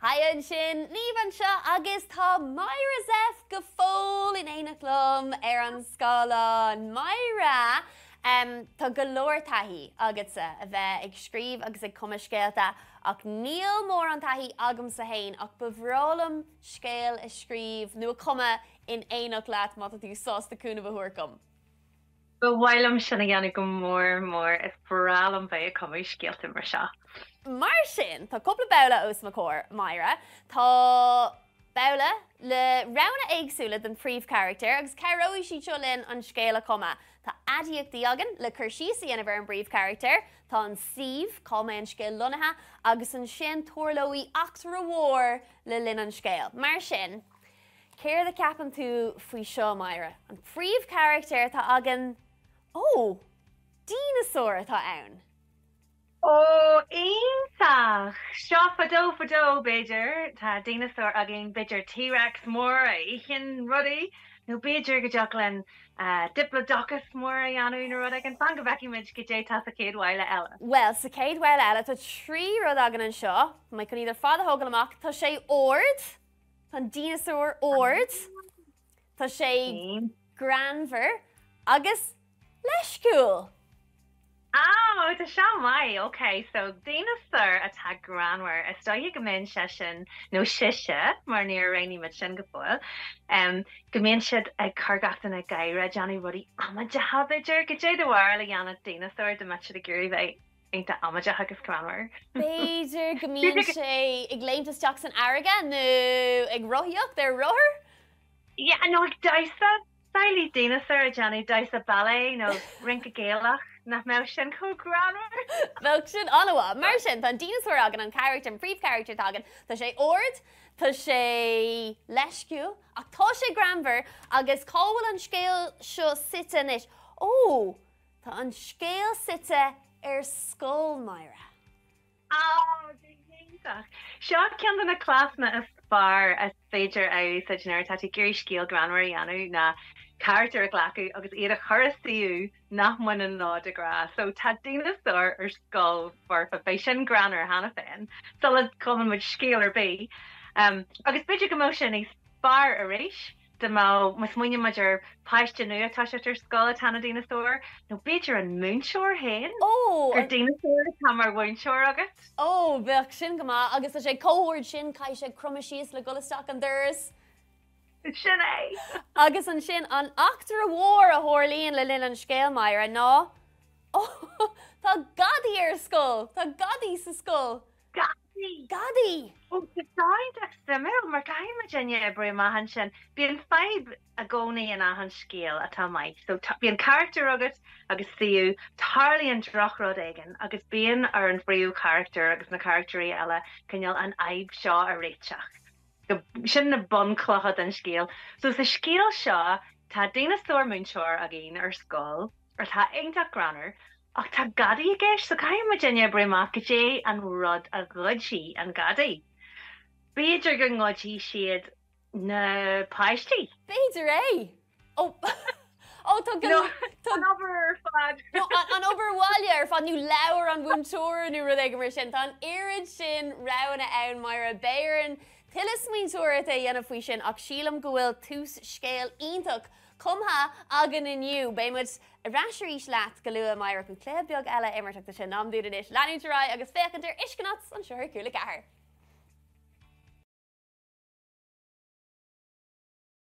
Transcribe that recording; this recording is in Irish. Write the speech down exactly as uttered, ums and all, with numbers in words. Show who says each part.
Speaker 1: Hayan sin, Líban seo agus tá Máire Zepf go fóil in éach lom ar an scála Máire. Um, tá go leor taithí agatsa a bheith ag scríb agus ag cuma scéalta ach níl mór an taithí agam sa hain ach bhrálam scéil a scríb nu a cuma in éach leat má tú sásta cumadh thuaircom.
Speaker 2: Go bhhailm sinna gceanna go mór mór is bhrálam bheith a cuma scéalta mar seo.
Speaker 1: Mar sin, tá coppla bela os ma cór, Máire. Tá bela le rana éagsúla den príomh character agus cairóí si linn an scéal a cuma. Tá adiaachtaí agan le chuirsíosaí ana bhar an bríomh character, tá an Steve calma an scéal lonathe agus an sin tuairlóí achtar a mhór le linn an scéal. Mar sin, céir the ceapan tú faoi seo, Máire. An príomh character tá agan, ó, dinosaur atá ann.
Speaker 2: Ó, ionach! Seo fadó fadó beidir, tá dinosaur agin beidir T-Rex mór a íchin rudaí, nó beidir go deach len uh, diplodocus mór a dhéanamh na rud agin fan go bheiceimiid go dé tá sa céad mhaile eile.
Speaker 1: Well, sa céad mhaile eile tá trí rud agan an seo, mai chun idir fád a thógal amach, tá sé ord, tá dinosaur ord, tá sé granmhar agus leisciúil.
Speaker 2: Ah, it's a seo mai. Okay, so dinosaur atá granmhar. Is dóigh go mbíonn sé sin nó siise mar níor réí mit sin go bhfuil. Um, go mbíonn siad ag cargach na gaeilge Johnny rudí amaide habaidir go dé do bhhair le dhéanamh dinosaur de mat siad a gurí bheith ainta amaide agus granmhar.
Speaker 1: Beidir go mbíonn sé ag léontas san airge nó ag rothíocht ar rothir?
Speaker 2: Yeah, no, ag daisa Sailí dinosaur Johnny daisa ballet nó rinca gaeilge. Nach mé sin có granmhar?
Speaker 1: Bheadh sin anha, mar sin tá dinosaur agan an character an príomh character agan, tá sé ord, tá sé leisciú, ach tá sé granmhar agus cábhfuil an scéal seo site inis. Ó, tá an scéal site ar scóil, Máire.
Speaker 2: Á, dhéanamh. Seo cean na clásna is fearr as féidir a sa generic tá gurí scéal granmhar dhéanamh na character a ghlacu agus iad a chorasíú nach man an nád a gra. So tá dinosaur ar scóil for fa bei sin granar hana féin. Solid common with scéal ar bí. Um, agus beidir go mó sin is fearr a réis de má mas muine maidir paiste nua tá sé ar scóil a tanna dinosaur nó beidir an moonshore hain.
Speaker 1: Ó,
Speaker 2: ar dinosaur tá mar moonshore agus.
Speaker 1: Ó, bheadh sin go má agus tá sé cóhord sin cai sé crumaisíos le golasteach an duras.
Speaker 2: Sin é.
Speaker 1: Agus an sin an achtar a mhór a thorlíonn le linn an scéal, Máire, ná? Ó, tá gadaí ar scóil, tá gadaí sa scóil.
Speaker 2: Gadaí?
Speaker 1: Gadaí!
Speaker 2: Ó, godáid ag samil, mar gaim a denne ibre mahan sin. Bíon five a gcónaí in ahan scéal atá maith. So bíon character agus agus fiú, tarlaí an drochrod aigen, agus bíon ar an friú character agus na characterí eile cinneal an aib seo a réiteach. Sin na bun clochad an scéal. So sa scéal seo, tá dinosaur moonshore a gin ar scóil, ar tá aintach granar, ach tá gadaí a gceis, so caiim ma denne brimach go dé an rud a gudí an gadaí. Beidir go ngudí siad na paistí.
Speaker 1: Beidir é! Ó, ó, tá go...
Speaker 2: An obair fad.
Speaker 1: An obair bháile ar fad nú leabhar an búntúir nú rud ag mar sin, tá an irid sin rana ann Máire béireann Tilas mín túir a dhéanamh faoi sin ach sílam go bhfuil tús scéal ionach cumtha agan inniu béimiid a ráisiiríos leat go luath Máire go cléab beag eile imirteach sin námdúid inis leanútarráid agus fécintar iscinat an seoir cúla gcathair.